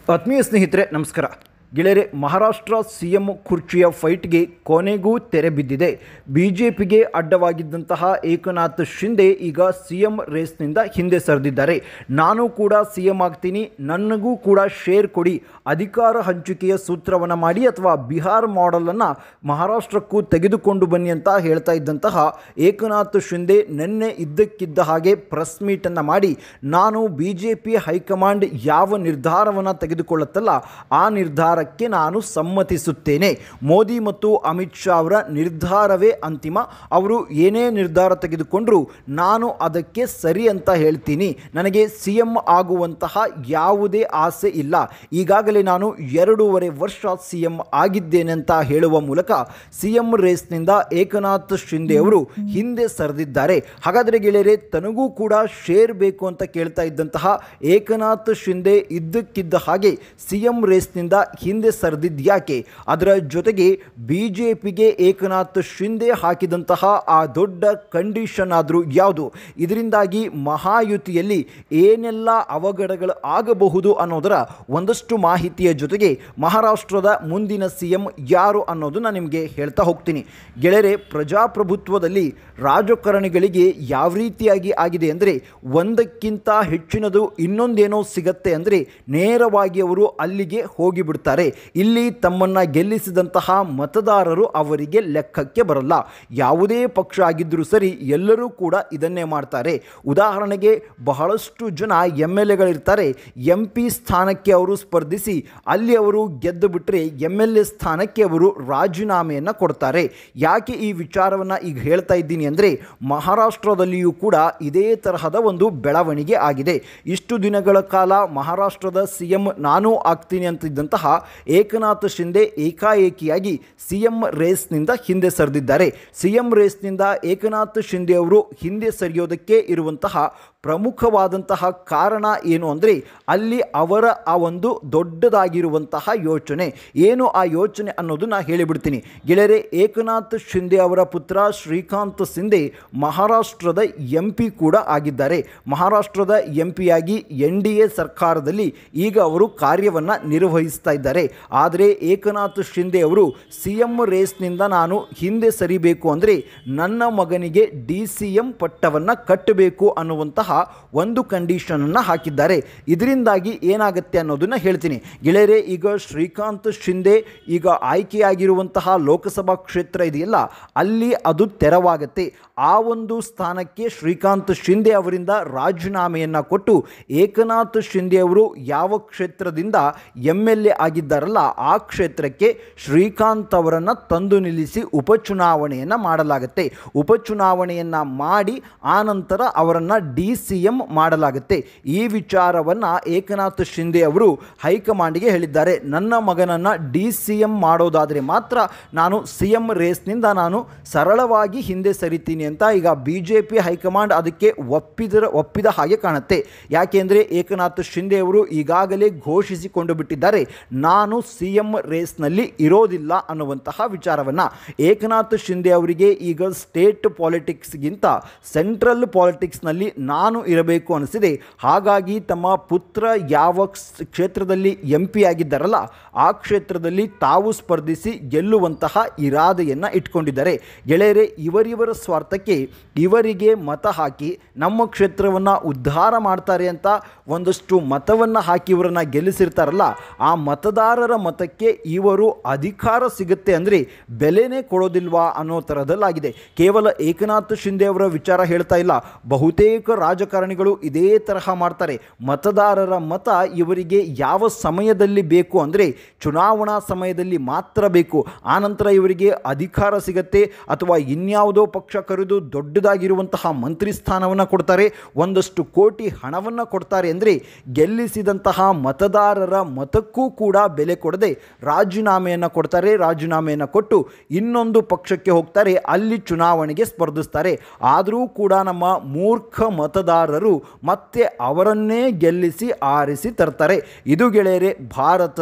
ಆತ್ಮೀಯ ಸ್ನೇಹಿತರೆ ನಮಸ್ಕಾರ. ಗೆಳೆಯರೆ, ಮಹಾರಾಷ್ಟ್ರ ಸಿಎಂ ಕುರ್ಚಿಯ ಫೈಟ್ಗೆ ಕೊನೆಗೂ ತೆರೆ ಬಿದ್ದಿದೆ. ಬಿಜೆಪಿಗೆ ಅಡ್ಡವಾಗಿದ್ದಂತಹ ಏಕನಾಥ್ ಶಿಂದೆ ಈಗ ಸಿಎಂ ರೇಸ್ನಿಂದ ಹಿಂದೆ ಸರಿದಿದ್ದಾರೆ. ನಾನು ಕೂಡ ಸಿಎಂ ಆಗ್ತೀನಿ, ನನಗೂ ಕೂಡ ಶೇರ್ ಕೊಡಿ, ಅಧಿಕಾರ ಹಂಚಿಕೆಯ ಸೂತ್ರವನ್ನು ಮಾಡಿ ಅಥವಾ ಬಿಹಾರ್ ಮಾಡೆಲನ್ನು ಮಹಾರಾಷ್ಟ್ರಕ್ಕೂ ತೆಗೆದುಕೊಂಡು ಬನ್ನಿ ಅಂತ ಹೇಳ್ತಾ ಇದ್ದಂತಹ ಏಕನಾಥ್ ಶಿಂದೆ ನಿನ್ನೆ ಇದ್ದಕ್ಕಿದ್ದ ಹಾಗೆ ಪ್ರೆಸ್ ಮೀಟನ್ನು ಮಾಡಿ ನಾನು ಬಿಜೆಪಿ ಹೈಕಮಾಂಡ್ ಯಾವ ನಿರ್ಧಾರವನ್ನು ತೆಗೆದುಕೊಳ್ಳುತ್ತಲ್ಲ ಆ ನಿರ್ಧಾರಕ್ಕೆ ನಾನು ಸಮ್ಮತಿಸುತ್ತೇನೆ. ಮೋದಿ ಮತ್ತು ಅಮಿತ್ ಶಾ ಅವರ ನಿರ್ಧಾರವೇ ಅಂತಿಮ. ಅವರು ಏನೇ ನಿರ್ಧಾರ ತೆಗೆದುಕೊಂಡರೂ ನಾನು ಅದಕ್ಕೆ ಸರಿ ಅಂತ ಹೇಳ್ತೀನಿ. ನನಗೆ ಸಿಎಂ ಆಗುವಂತಹ ಯಾವುದೇ ಆಸೆ ಇಲ್ಲ. ಈಗಾಗಲೇ ನಾನು 2.5 ವರ್ಷ ಸಿಎಂ ಆಗಿದ್ದೇನೆ ಅಂತ ಹೇಳುವ ಮೂಲಕ ಸಿಎಂ ರೇಸ್ನಿಂದ ಏಕನಾಥ್ ಶಿಂದೆ ಅವರು ಹಿಂದೆ ಸರಿದಿದ್ದಾರೆ. ಹಾಗಾದರೆ ಗೆಳೆಯರೆ, ತನಗೂ ಕೂಡ ಶೇರ್ ಬೇಕು ಅಂತ ಕೇಳ್ತಾ ಇದ್ದಂತಹ ಏಕನಾಥ್ ಶಿಂದೆ ಇದ್ದಕ್ಕಿದ್ದ ಹಾಗೆ ಸಿಎಂ ರೇಸ್ನಿಂದ ಹಿಂದೆ ಸರಿದಿದ್ಯಾಕೆ? ಅದರ ಜೊತೆಗೆ ಬಿಜೆಪಿಗೆ ಏಕನಾಥ್ ಶಿಂದೆ ಹಾಕಿದಂತಹ ಆ ದೊಡ್ಡ ಕಂಡೀಷನ್ ಆದರೂ ಯಾವುದು? ಇದರಿಂದಾಗಿ ಮಹಾಯುತಿಯಲ್ಲಿ ಏನೆಲ್ಲ ಅವಘಡಗಳು ಆಗಬಹುದು ಅನ್ನೋದರ ಒಂದಷ್ಟು ಮಾಹಿತಿಯ ಜೊತೆಗೆ ಮಹಾರಾಷ್ಟ್ರದ ಮುಂದಿನ ಸಿಎಂ ಯಾರು ಅನ್ನೋದು ನಾನು ನಿಮಗೆ ಹೇಳ್ತಾ ಹೋಗ್ತೀನಿ. ಗೆಳೆಯರೆ, ಪ್ರಜಾಪ್ರಭುತ್ವದಲ್ಲಿ ರಾಜಕಾರಣಿಗಳಿಗೆ ಯಾವ ರೀತಿಯಾಗಿ ಆಗಿದೆ ಅಂದರೆ, ಒಂದಕ್ಕಿಂತ ಹೆಚ್ಚಿನದು ಇನ್ನೊಂದೇನೋ ಸಿಗತ್ತೆ ಅಂದರೆ ನೇರವಾಗಿ ಅವರು ಅಲ್ಲಿಗೆ ಹೋಗಿಬಿಡ್ತಾರೆ. ಇಲ್ಲಿ ತಮ್ಮನ್ನು ಗೆಲ್ಲಿಸಿದಂತಹ ಮತದಾರರು ಅವರಿಗೆ ಲೆಕ್ಕಕ್ಕೆ ಬರಲ್ಲ. ಯಾವುದೇ ಪಕ್ಷ ಆಗಿದ್ದರೂ ಸರಿ, ಎಲ್ಲರೂ ಕೂಡ ಇದನ್ನೇ ಮಾಡ್ತಾರೆ. ಉದಾಹರಣೆಗೆ, ಬಹಳಷ್ಟು ಜನ MLAಗಳಿರ್ತಾರೆ. MP ಸ್ಥಾನಕ್ಕೆ ಅವರು ಸ್ಪರ್ಧಿಸಿ ಅಲ್ಲಿ ಅವರು ಗೆದ್ದು ಬಿಟ್ಟರೆ MLA ಸ್ಥಾನಕ್ಕೆ ಅವರು ರಾಜೀನಾಮೆಯನ್ನು ಕೊಡ್ತಾರೆ. ಯಾಕೆ ಈ ವಿಚಾರವನ್ನು ಈಗ ಹೇಳ್ತಾ ಇದ್ದೀನಿ ಅಂದರೆ, ಮಹಾರಾಷ್ಟ್ರದಲ್ಲಿಯೂ ಕೂಡ ಇದೇ ತರಹದ ಒಂದು ಬೆಳವಣಿಗೆ ಆಗಿದೆ. ಇಷ್ಟು ದಿನಗಳ ಕಾಲ ಮಹಾರಾಷ್ಟ್ರದ ಸಿಎಂ ನಾನು ಆಗ್ತೀನಿ ಅಂತಿದ್ದಂತಹ ಏಕನಾಥ್ ಶಿಂದೆ ಏಕಾಏಕಿಯಾಗಿ ಸಿಎಂ ರೇಸ್ನಿಂದ ಹಿಂದೆ ಸರಿದಿದ್ದಾರೆ. ಸಿಎಂ ರೇಸ್ನಿಂದ ಏಕನಾಥ್ ಶಿಂದೆ ಅವರು ಹಿಂದೆ ಸರಿಯೋದಕ್ಕೆ ಇರುವಂತಹ ಪ್ರಮುಖವಾದಂತಹ ಕಾರಣ ಏನು ಅಂದರೆ, ಅಲ್ಲಿ ಅವರ ಆ ಒಂದು ದೊಡ್ಡದಾಗಿರುವಂತಹ ಯೋಚನೆ ಏನು, ಆ ಯೋಚನೆ ಅನ್ನೋದು ನಾನು ಹೇಳಿಬಿಡ್ತೀನಿ. ಗೆಳೆಯರೆ, ಏಕನಾಥ್ ಶಿಂದೆ ಅವರ ಪುತ್ರ ಶ್ರೀಕಾಂತ್ ಶಿಂದೆ ಮಹಾರಾಷ್ಟ್ರದ MP ಕೂಡ ಆಗಿದ್ದಾರೆ. ಮಹಾರಾಷ್ಟ್ರದ MP ಆಗಿ NDA ಸರ್ಕಾರದಲ್ಲಿ ಈಗ ಅವರು ಕಾರ್ಯವನ್ನು ನಿರ್ವಹಿಸ್ತಾ ಇದ್ದಾರೆ. ಆದರೆ ಏಕನಾಥ್ ಶಿಂದೆ ಅವರು ಸಿಎಂ ರೇಸ್ನಿಂದ ನಾನು ಹಿಂದೆ ಸರಿಬೇಕು ಅಂದರೆ ನನ್ನ ಮಗನಿಗೆ DCM ಪಟ್ಟವನ್ನು ಕಟ್ಟಬೇಕು ಅನ್ನುವಂತಹ ಒಂದು ಕಂಡೀಷನನ್ನು ಹಾಕಿದ್ದಾರೆ. ಇದರಿಂದಾಗಿ ಏನಾಗುತ್ತೆ ಅನ್ನೋದನ್ನು ಹೇಳ್ತೀನಿ. ಗೆಳೆಯರೆ, ಈಗ ಶ್ರೀಕಾಂತ್ ಶಿಂದೆ ಈಗ ಆಯ್ಕೆಯಾಗಿರುವಂತಹ ಲೋಕಸಭಾ ಕ್ಷೇತ್ರ ಇದೆಯಲ್ಲ, ಅಲ್ಲಿ ಅದು ತೆರವಾಗುತ್ತೆ. ಆ ಒಂದು ಸ್ಥಾನಕ್ಕೆ ಶ್ರೀಕಾಂತ್ ಶಿಂದೆ ಅವರಿಂದ ರಾಜೀನಾಮೆಯನ್ನು ಕೊಟ್ಟು ಏಕನಾಥ್ ಶಿಂದೆ ಅವರು ಯಾವ ಕ್ಷೇತ್ರದಿಂದ MLA ಆಗಿದ್ದಾರಲ್ಲ ಆ ಕ್ಷೇತ್ರಕ್ಕೆ ಶ್ರೀಕಾಂತ್ ಅವರನ್ನು ತಂದು ನಿಲ್ಲಿಸಿ ಉಪಚುನಾವಣೆಯನ್ನು ಮಾಡಲಾಗುತ್ತೆ. ಉಪಚುನಾವಣೆಯನ್ನು ಮಾಡಿ ಆನಂತರ ಅವರನ್ನು DCM ಮಾಡಲಾಗುತ್ತೆ. ಈ ವಿಚಾರವನ್ನು ಏಕನಾಥ್ ಶಿಂದೆ ಅವರು ಹೈಕಮಾಂಡ್ಗೆ ಹೇಳಿದ್ದಾರೆ. ನನ್ನ ಮಗನನ್ನು DCM ಮಾಡೋದಾದರೆ ಮಾತ್ರ ನಾನು ಸಿಎಂ ರೇಸ್ನಿಂದ ನಾನು ಸರಳವಾಗಿ ಹಿಂದೆ ಸರಿತೀನಿ ಅಂತ ಈಗ ಬಿಜೆಪಿ ಹೈಕಮಾಂಡ್ ಅದಕ್ಕೆ ಒಪ್ಪಿದ ಹಾಗೆ ಕಾಣುತ್ತೆ. ಯಾಕೆಂದರೆ ಏಕನಾಥ್ ಶಿಂದೆ ಅವರು ಈಗಾಗಲೇ ಘೋಷಿಸಿಕೊಂಡು ಬಿಟ್ಟಿದ್ದಾರೆ, ನಾನು ಸಿಎಂ ರೇಸ್ನಲ್ಲಿ ಇರೋದಿಲ್ಲ ಅನ್ನುವಂತಹ ವಿಚಾರವನ್ನು. ಏಕನಾಥ್ ಶಿಂದೆ ಅವರಿಗೆ ಈಗ ಸ್ಟೇಟ್ ಪಾಲಿಟಿಕ್ಸ್ಗಿಂತ ಸೆಂಟ್ರಲ್ ಪಾಲಿಟಿಕ್ಸ್ನಲ್ಲಿ ನಾನು ಇರಬೇಕು ಅನಿಸಿದೆ. ಹಾಗಾಗಿ ತಮ್ಮ ಪುತ್ರ ಯಾವ ಕ್ಷೇತ್ರದಲ್ಲಿ MP ಆಗಿದ್ದಾರಲ್ಲ ಆ ಕ್ಷೇತ್ರದಲ್ಲಿ ತಾವು ಸ್ಪರ್ಧಿಸಿ ಗೆಲ್ಲುವಂತಹ ಇರಾದೆಯನ್ನು ಇಟ್ಕೊಂಡಿದ್ದಾರೆ. ಗೆಳೆಯರೆ, ಇವರಿವರ ಸ್ವಾರ್ಥಕ್ಕೆ ಇವರಿಗೆ ಮತ ಹಾಕಿ ನಮ್ಮ ಕ್ಷೇತ್ರವನ್ನು ಉದ್ಧಾರ ಮಾಡ್ತಾರೆ ಅಂತ ಒಂದಷ್ಟು ಮತವನ್ನು ಹಾಕಿ ಇವರನ್ನು ಗೆಲ್ಲಿಸಿರ್ತಾರಲ್ಲ, ಆ ಮತದಾರರ ಮತಕ್ಕೆ ಇವರು ಅಧಿಕಾರ ಸಿಗುತ್ತೆ ಅಂದರೆ ಬೆಲೆನೇ ಕೊಡೋದಿಲ್ವಾ ಅನ್ನೋ ಥರದಲ್ಲಾಗಿದೆ. ಕೇವಲ ಏಕನಾಥ್ ಶಿಂದೆ ಅವರ ವಿಚಾರ ಹೇಳ್ತಾ ಇಲ್ಲ, ಬಹುತೇಕ ರಾಜಕಾರಣಿಗಳು ಇದೇ ತರಹ ಮಾಡ್ತಾರೆ. ಮತದಾರರ ಮತ ಇವರಿಗೆ ಯಾವ ಸಮಯದಲ್ಲಿ ಬೇಕು ಅಂದರೆ ಚುನಾವಣಾ ಸಮಯದಲ್ಲಿ ಮಾತ್ರ ಬೇಕು. ಆನಂತರ ಇವರಿಗೆ ಅಧಿಕಾರ ಸಿಗತ್ತೆ ಅಥವಾ ಇನ್ಯಾವುದೋ ಪಕ್ಷ ಕರೆದು ದೊಡ್ಡದಾಗಿರುವಂತಹ ಮಂತ್ರಿ ಸ್ಥಾನವನ್ನು ಕೊಡ್ತಾರೆ, ಒಂದಷ್ಟು ಕೋಟಿ ಹಣವನ್ನು ಕೊಡ್ತಾರೆ ಅಂದರೆ ಗೆಲ್ಲಿಸಿದಂತಹ ಮತದಾರರ ಮತಕ್ಕೂ ಕೂಡ ಬೆಲೆ ಕೊಡದೆ ರಾಜೀನಾಮೆಯನ್ನು ಕೊಡ್ತಾರೆ. ರಾಜೀನಾಮೆಯನ್ನು ಕೊಟ್ಟು ಇನ್ನೊಂದು ಪಕ್ಷಕ್ಕೆ ಹೋಗ್ತಾರೆ, ಅಲ್ಲಿ ಚುನಾವಣೆಗೆ ಸ್ಪರ್ಧಿಸ್ತಾರೆ. ಆದರೂ ಕೂಡ ನಮ್ಮ ಮೂರ್ಖ ಮತದಾರರು ಮತ್ತೆ ಅವರನ್ನೇ ಗೆಲ್ಲಿಸಿ ಆರಿಸಿ ತರ್ತಾರೆ. ಇದು ಗೆಳೆಯರೆ ಭಾರತದ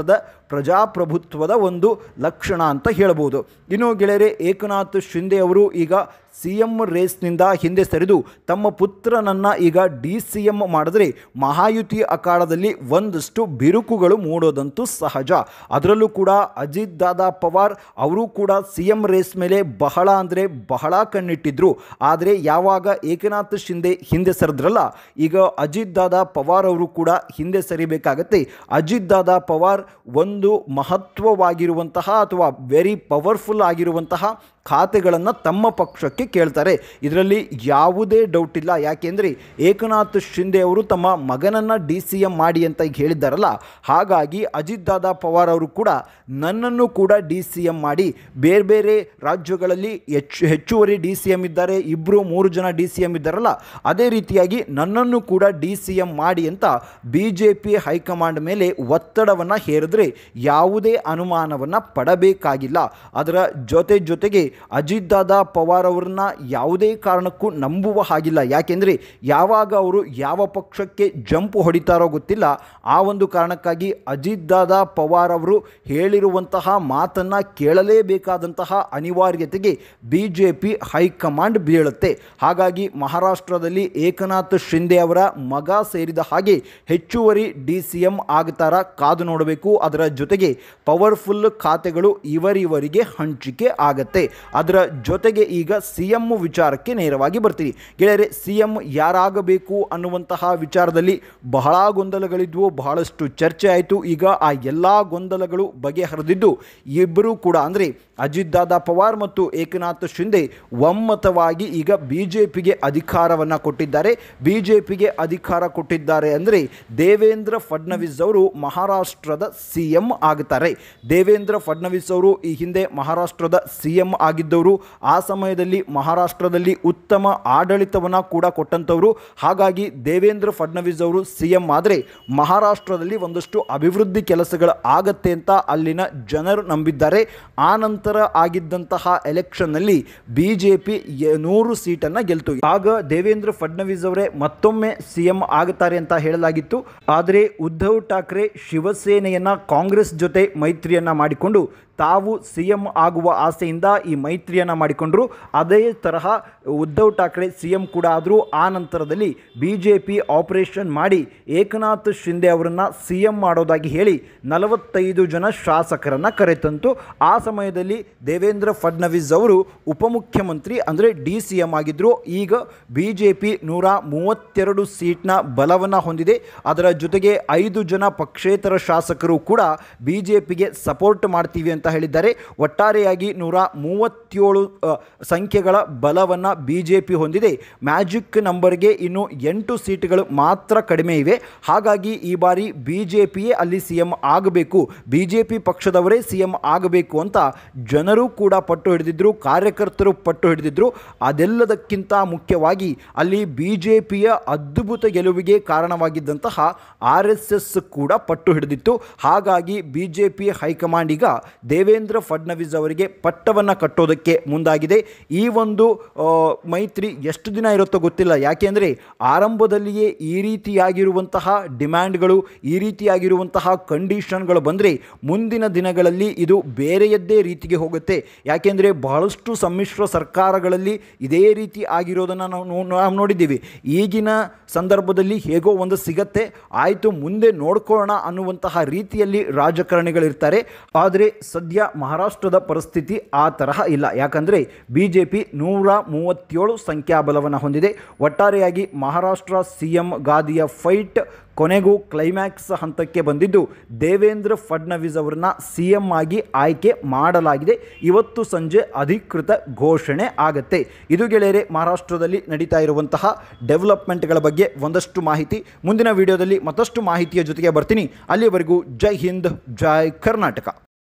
ಪ್ರಜಾಪ್ರಭುತ್ವದ ಒಂದು ಲಕ್ಷಣ ಅಂತ ಹೇಳಬಹುದು. ಇನ್ನು ಗೆಳೆಯರೆ, ಏಕನಾಥ್ ಶಿಂದೆ ಅವರು ಈಗ CM ರೇಸ್ನಿಂದ ಹಿಂದೆ ಸರಿದು ತಮ್ಮ ಪುತ್ರನನ್ನು ಈಗ DCM ಮಾಡಿದ್ರೆ ಮಹಾಯುತಿ ಅಖಾಡದಲ್ಲಿ ಒಂದಷ್ಟು ಬಿರುಕುಗಳು ಮೂಡೋದಂತೂ ಸಹಜ. ಅದರಲ್ಲೂ ಕೂಡ ಅಜಿತ್ ದಾದಾ ಪವಾರ್ ಅವರು ಕೂಡ CM ರೇಸ್ ಮೇಲೆ ಬಹಳ ಅಂದರೆ ಬಹಳ ಕಣ್ಣಿಟ್ಟಿದ್ರು. ಆದರೆ ಯಾವಾಗ ಏಕನಾಥ್ ಶಿಂದೆ ಹಿಂದೆ ಸರಿದ್ರಲ್ಲ, ಈಗ ಅಜಿತ್ ದಾದಾ ಪವಾರ್ ಅವರು ಕೂಡ ಹಿಂದೆ ಸರಿಬೇಕಾಗತ್ತೆ. ಅಜಿತ್ ದಾದಾ ಪವಾರ್ ಒಂದು ಮಹತ್ವವಾಗಿರುವಂತಹ ಅಥವಾ ವೆರಿ ಪವರ್ಫುಲ್ ಆಗಿರುವಂತಹ ಖಾತೆಗಳನ್ನು ತಮ್ಮ ಪಕ್ಷಕ್ಕೆ ಕೇಳ್ತಾರೆ. ಇದರಲ್ಲಿ ಯಾವುದೇ ಡೌಟ್ ಇಲ್ಲ. ಯಾಕೆಂದರೆ ಏಕನಾಥ್ ಶಿಂದೆ ಅವರು ತಮ್ಮ ಮಗನನ್ನು DCM ಮಾಡಿ ಅಂತ ಹೇಳಿದ್ದಾರಲ್ಲ, ಹಾಗಾಗಿ ಅಜಿತ್ ದಾದಾ ಪವಾರ್ ಅವರು ಕೂಡ ನನ್ನನ್ನು ಕೂಡ DCM ಮಾಡಿ, ಬೇರೆ ಬೇರೆ ರಾಜ್ಯಗಳಲ್ಲಿ ಹೆಚ್ಚುವರಿ DCM ಇದ್ದಾರೆ, 2-3 ಜನ DCM ಇದ್ದಾರಲ್ಲ, ಅದೇ ರೀತಿಯಾಗಿ ನನ್ನನ್ನು ಕೂಡ DCM ಮಾಡಿ ಅಂತ BJP ಹೈಕಮಾಂಡ್ ಮೇಲೆ ಒತ್ತಡವನ್ನು ಹೇರಿದ್ರೆ ಯಾವುದೇ ಅನುಮಾನವನ್ನು ಪಡಬೇಕಾಗಿಲ್ಲ. ಅದರ ಜೊತೆಗೆ ಅಜಿತ್ ದಾದಾ ಪವಾರ್ ಅವ್ರನ್ನ ಯಾವುದೇ ಕಾರಣಕ್ಕೂ ನಂಬುವ ಹಾಗಿಲ್ಲ. ಯಾಕೆಂದರೆ ಯಾವಾಗ ಅವರು ಯಾವ ಪಕ್ಷಕ್ಕೆ ಜಂಪ್ ಹೊಡಿತಾರೋ ಗೊತ್ತಿಲ್ಲ. ಆ ಒಂದು ಕಾರಣಕ್ಕಾಗಿ ಅಜಿತ್ ದಾದಾ ಪವಾರ್ ಅವರು ಹೇಳಿರುವಂತಹ ಮಾತನ್ನು ಕೇಳಲೇಬೇಕಾದಂತಹ ಅನಿವಾರ್ಯತೆಗೆ BJP ಹೈಕಮಾಂಡ್ ಬೀಳುತ್ತೆ. ಹಾಗಾಗಿ ಮಹಾರಾಷ್ಟ್ರದಲ್ಲಿ ಏಕನಾಥ್ ಶಿಂದೆ ಅವರ ಮಗ ಸೇರಿದ ಹಾಗೆ ಹೆಚ್ಚುವರಿ DCM ಆಗ್ತಾರ, ಕಾದು ನೋಡಬೇಕು. ಅದರ ಜೊತೆಗೆ ಪವರ್ಫುಲ್ ಖಾತೆಗಳು ಇವರಿಗೆ ಹಂಚಿಕೆ ಆಗತ್ತೆ. ಅದರ ಜೊತೆಗೆ ಈಗ CM ವಿಚಾರಕ್ಕೆ ನೇರವಾಗಿ ಬರ್ತೀವಿ ಗೆಳೆಯರೆ. CM ಯಾರಾಗಬೇಕು ಅನ್ನುವಂತಹ ವಿಚಾರದಲ್ಲಿ ಬಹಳ ಗೊಂದಲಗಳಿದ್ವು, ಬಹಳಷ್ಟು ಚರ್ಚೆ ಆಯಿತು. ಈಗ ಆ ಎಲ್ಲ ಗೊಂದಲಗಳು ಬಗೆಹರಿದಿದ್ದು ಇಬ್ಬರು ಕೂಡ ಅಂದರೆ ಅಜಿತ್ ದಾದಾ ಪವಾರ್ ಮತ್ತು ಏಕನಾಥ್ ಶಿಂದೆ ಒಮ್ಮತವಾಗಿ ಈಗ BJPಗೆ ಅಧಿಕಾರವನ್ನು ಕೊಟ್ಟಿದ್ದಾರೆ. BJPಗೆ ಅಧಿಕಾರ ಕೊಟ್ಟಿದ್ದಾರೆ ಅಂದರೆ ದೇವೇಂದ್ರ ಫಡ್ನವೀಸ್ ಅವರು ಮಹಾರಾಷ್ಟ್ರದ CM ಆಗುತ್ತಾರೆ. ದೇವೇಂದ್ರ ಫಡ್ನವೀಸ್ ಅವರು ಈ ಹಿಂದೆ ಮಹಾರಾಷ್ಟ್ರದ CM ಆಗಿದ್ದವರು. ಆ ಸಮಯದಲ್ಲಿ ಮಹಾರಾಷ್ಟ್ರದಲ್ಲಿ ಉತ್ತಮ ಆಡಳಿತವನ್ನು ಕೂಡ ಕೊಟ್ಟಂಥವರು. ಹಾಗಾಗಿ ದೇವೇಂದ್ರ ಫಡ್ನವೀಸ್ ಅವರು CM ಆದರೆ ಮಹಾರಾಷ್ಟ್ರದಲ್ಲಿ ಒಂದಷ್ಟು ಅಭಿವೃದ್ಧಿ ಕೆಲಸಗಳು ಆಗತ್ತೆ ಅಂತ ಅಲ್ಲಿನ ಜನರು ನಂಬಿದ್ದಾರೆ. ಆ ನಂತರ ಆಗಿದ್ದಂತಹ ಎಲೆಕ್ಷನ್ನಲ್ಲಿ BJP 100 ಸೀಟನ್ನು ಗೆಲ್ತು. ಆಗ ದೇವೇಂದ್ರ ಫಡ್ನವೀಸ್ ಅವರೇ ಮತ್ತೊಮ್ಮೆ CM ಆಗುತ್ತಾರೆ ಅಂತ ಹೇಳಲಾಗಿತ್ತು. ಆದರೆ ಉದ್ಧವ್ ಠಾಕ್ರೆ ಶಿವಸೇನೆಯನ್ನು ಕಾಂಗ್ರೆಸ್ ಜೊತೆ ಮೈತ್ರಿಯನ್ನು ಮಾಡಿಕೊಂಡು ತಾವು CM ಆಗುವ ಆಸೆಯಿಂದ ಈ ಮೈತ್ರಿಯನ್ನು ಮಾಡಿಕೊಂಡರು. ಅದೇ ತರಹ ಉದ್ಧವ್ ಠಾಕ್ರೆ CM ಕೂಡ ಆದರೂ. ಆ ನಂತರದಲ್ಲಿ BJP ಆಪರೇಷನ್ ಮಾಡಿ ಏಕನಾಥ್ ಶಿಂದೆ ಅವರನ್ನು CM ಮಾಡೋದಾಗಿ ಹೇಳಿ 45 ಜನ ಶಾಸಕರನ್ನು ಕರೆತಂತು. ಆ ಸಮಯದಲ್ಲಿ ದೇವೇಂದ್ರ ಫಡ್ನವೀಸ್ ಅವರು ಉಪಮುಖ್ಯಮಂತ್ರಿ ಅಂದರೆ DCM ಆಗಿದ್ದರು. ಈಗ BJP 132 ಸೀಟ್ನ ಬಲವನ್ನು ಹೊಂದಿದೆ. ಅದರ ಜೊತೆಗೆ 5 ಜನ ಪಕ್ಷೇತರ ಶಾಸಕರು ಕೂಡ BJPಗೆ ಸಪೋರ್ಟ್ ಮಾಡ್ತೀವಿ ಅಂತ ಹೇಳಿದ್ದಾರೆ. ಒಟ್ಟಾರೆಯಾಗಿ 137 ಸಂಖ್ಯೆಗಳ ಬಲವನ್ನು BJP ಹೊಂದಿದೆ. ಮ್ಯಾಜಿಕ್ ನಂಬರ್ಗೆ ಇನ್ನು 8 ಸೀಟ್ಗಳು ಮಾತ್ರ ಕಡಿಮೆ ಇವೆ. ಹಾಗಾಗಿ ಈ ಬಾರಿ BJPಯೇ ಅಲ್ಲಿ CM ಆಗಬೇಕು, BJP ಪಕ್ಷದವರೇ CM ಆಗಬೇಕು ಅಂತ ಜನರು ಕೂಡ ಪಟ್ಟು ಹಿಡಿದಿದ್ರು, ಕಾರ್ಯಕರ್ತರು ಪಟ್ಟು ಹಿಡಿದಿದ್ರು. ಅದೆಲ್ಲದಕ್ಕಿಂತ ಮುಖ್ಯವಾಗಿ ಅಲ್ಲಿ BJPಯ ಅದ್ಭುತ ಗೆಲುವಿಗೆ ಕಾರಣವಾಗಿದ್ದಂತಹ RSS ಕೂಡ ಪಟ್ಟು ಹಿಡಿದಿತ್ತು. ಹಾಗಾಗಿ BJP ಹೈಕಮಾಂಡ್ ಈಗ ದೇವೇಂದ್ರ ಫಡ್ನವೀಸ್ ಅವರಿಗೆ ಪಟ್ಟವನ್ನು ಕಟ್ಟೋದಕ್ಕೆ ಮುಂದಾಗಿದೆ. ಈ ಒಂದು ಮೈತ್ರಿ ಎಷ್ಟು ದಿನ ಇರುತ್ತೋ ಗೊತ್ತಿಲ್ಲ. ಯಾಕೆಂದರೆ ಆರಂಭದಲ್ಲಿಯೇ ಈ ರೀತಿಯಾಗಿರುವಂತಹ ಡಿಮ್ಯಾಂಡ್ಗಳು, ಈ ರೀತಿಯಾಗಿರುವಂತಹ ಕಂಡೀಷನ್ಗಳು ಬಂದರೆ ಮುಂದಿನ ದಿನಗಳಲ್ಲಿ ಇದು ಬೇರೆಯದ್ದೇ ರೀತಿಗೆ ಹೋಗುತ್ತೆ. ಯಾಕೆಂದರೆ ಬಹಳಷ್ಟು ಸಮ್ಮಿಶ್ರ ಸರ್ಕಾರಗಳಲ್ಲಿ ಇದೇ ರೀತಿ ಆಗಿರೋದನ್ನು ನಾವು ನೋಡಿದ್ದೀವಿ. ಈಗಿನ ಸಂದರ್ಭದಲ್ಲಿ ಹೇಗೋ ಒಂದು ಸಿಗತ್ತೆ, ಆಯಿತು ಮುಂದೆ ನೋಡ್ಕೊಳ್ಳೋಣ ಅನ್ನುವಂತಹ ರೀತಿಯಲ್ಲಿ ರಾಜಕಾರಣಿಗಳಿರ್ತಾರೆ. ಆದರೆ ಸದ್ಯ ಮಹಾರಾಷ್ಟ್ರದ ಪರಿಸ್ಥಿತಿ ಆ ತರಹ ಇಲ್ಲ. ಯಾಕಂದರೆ BJP 137 ಸಂಖ್ಯಾಬಲವನ್ನು ಹೊಂದಿದೆ. ಒಟ್ಟಾರೆಯಾಗಿ ಮಹಾರಾಷ್ಟ್ರ CM ಗಾದಿಯ ಫೈಟ್ ಕೊನೆಗೂ ಕ್ಲೈಮ್ಯಾಕ್ಸ್ ಹಂತಕ್ಕೆ ಬಂದಿದ್ದು ದೇವೇಂದ್ರ ಫಡ್ನವೀಸ್ ಅವರನ್ನ CM ಆಗಿ ಆಯ್ಕೆ ಮಾಡಲಾಗಿದೆ. ಇವತ್ತು ಸಂಜೆ ಅಧಿಕೃತ ಘೋಷಣೆ ಆಗುತ್ತೆ. ಇದು ಗೆಳೆಯರೆ ಮಹಾರಾಷ್ಟ್ರದಲ್ಲಿ ನಡೀತಾ ಇರುವಂತಹ ಡೆವಲಪ್ಮೆಂಟ್ಗಳ ಬಗ್ಗೆ ಒಂದಷ್ಟು ಮಾಹಿತಿ. ಮುಂದಿನ ವಿಡಿಯೋದಲ್ಲಿ ಮತ್ತಷ್ಟು ಮಾಹಿತಿಯ ಜೊತೆಗೆ ಬರ್ತೀನಿ. ಅಲ್ಲಿವರೆಗೂ ಜೈ ಹಿಂದ್, ಜೈ ಕರ್ನಾಟಕ.